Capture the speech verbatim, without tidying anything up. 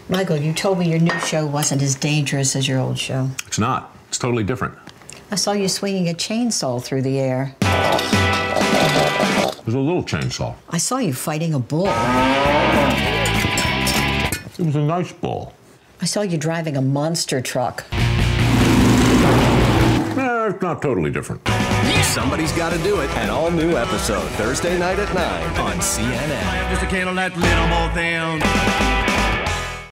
Michael, you told me your new show wasn't as dangerous as your old show. It's not. It's totally different. I saw you swinging a chainsaw through the air. It was a little chainsaw. I saw you fighting a bull. It was a nice bull. I saw you driving a monster truck. Eh, it's not totally different. Somebody's Got to Do It. An all-new episode Thursday night at nine on C N N. Just a candle that little more thing.